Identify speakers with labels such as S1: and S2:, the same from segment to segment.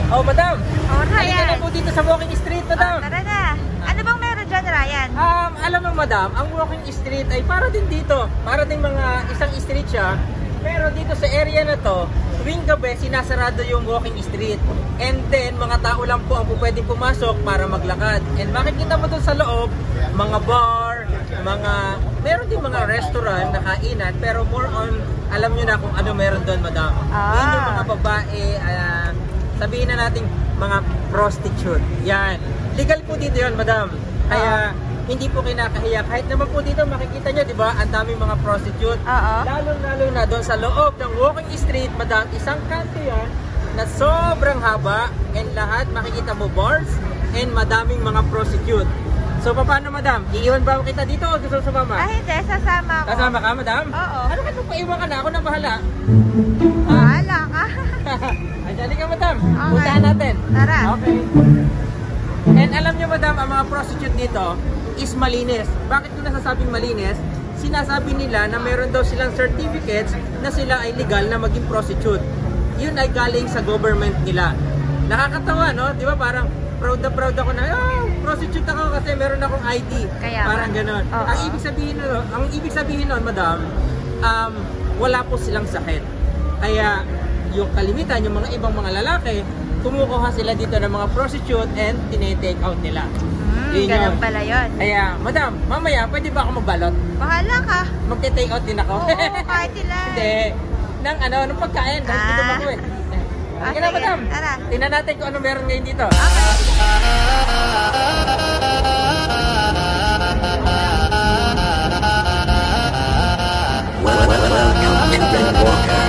S1: Oh, madam.
S2: Oh,
S1: Halika na
S2: Ryan.
S1: po dito sa walking street, madam.
S2: Oh, tara na. Ano bang meron dyan, Ryan?
S1: Alam mo, madam, ang walking street ay para din dito. Para din mga isang street siya. Pero dito sa area na to, tuwing gabi, sinasarado yung walking street. And then, mga tao lang po ang pwedeng pumasok para maglakad. And makikita mo dun sa loob, mga bar, meron din mga restaurant na kainan. Pero more on, alam nyo na kung ano meron doon, madam. Yun yung mga babae, sabihin na natin mga prostitute. Yan. Legal po dito yun, madam. Kaya hindi po kinakahiya. Kahit naman po dito makikita nyo, di ba? Ang daming mga prostitute. Lalo na doon sa loob ng walking street, madam. Isang kanto yan na sobrang haba and lahat makikita mo bars and madaming mga prostitute. So, paano, madam? Iiwan ba kita dito o gusto sa mama?
S2: Ay, hindi. Sasama ako.
S1: Kasama ka, madam?
S2: Oo.
S1: Ano ka paiwan ka na? Ako na bahala.
S2: Bahala ka.
S1: Ay, dali ka, madam.
S2: Okay.
S1: Puntahan natin.
S2: Tara.
S1: Okay. And alam nyo, madam, ang mga prostitute dito is malinis. Bakit ko nasasabing malinis? Sinasabi nila na meron daw silang certificates na sila ay legal na maging prostitute. Yun ay galing sa government nila. Nakakatawa, no? Di ba parang proud ako na, prostitute ako kasi meron akong ID.
S2: Kaya
S1: parang ganon. Ang ibig sabihin nun, madam, wala po silang sakit. Kaya yung kalimitan, yung mga ibang mga lalaki, kumukuha sila dito ng mga prostitute and tinetake out nila.
S2: Ganun pala yun.
S1: Kaya, madam, mamaya, pwede ba ako magbalot?
S2: Bahala ka.
S1: Magte-take out din ako?
S2: Oo, kahit sila.
S1: Hindi. Nang pagkain. Kasi dito ako eh. Okay na, madam.
S2: Tara.
S1: Tingnan natin kung ano meron ngayon dito.
S3: Welcome to Ben Walker.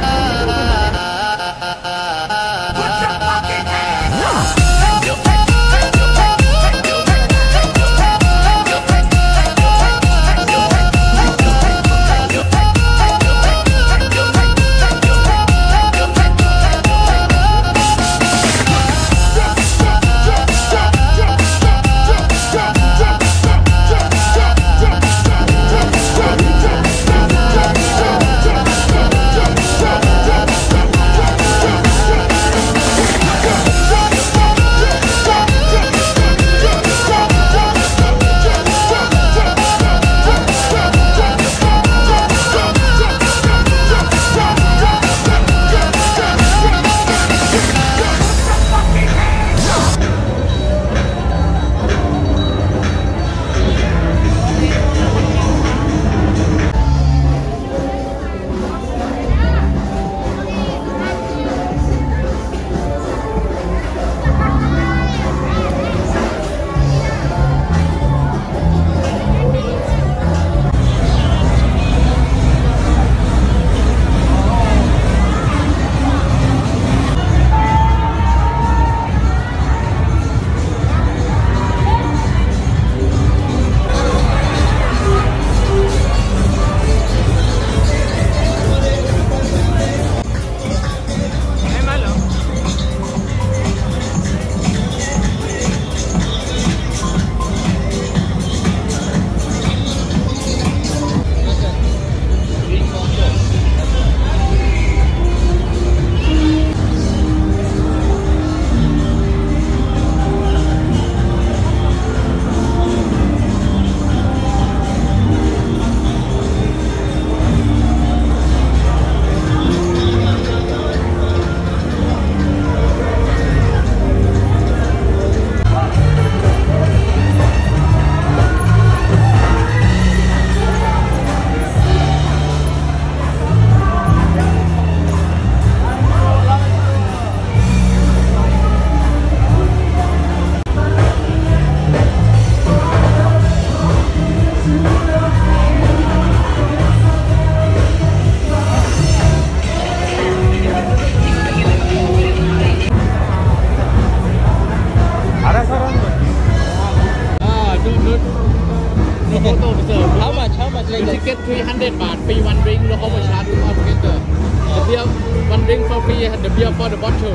S4: The ticket 300 baht, pay one drink, no overcharge altogether. The beer, one drink for free, and the beer for the bottle.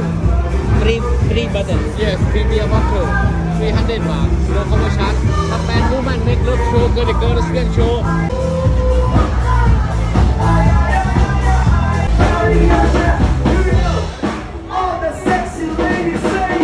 S1: Three bottles.
S4: Yes, 3 beer bottle. 300 baht, no overcharge. The bad woman make love show, girl, the girl skin show.
S5: All the sexy ladies say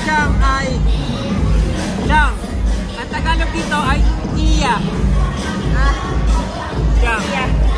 S1: Chang ay Chang. Ang Tagalog dito ay Iya.
S2: Ah,
S1: Chang.
S2: yeah.